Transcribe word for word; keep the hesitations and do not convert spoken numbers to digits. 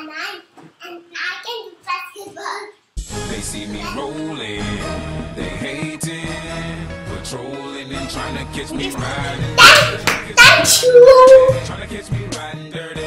and I and I can do basketball. They see me rolling, they hating, patrolling and trying to catch me riding. That, that's true. Trying to catch me riding dirty.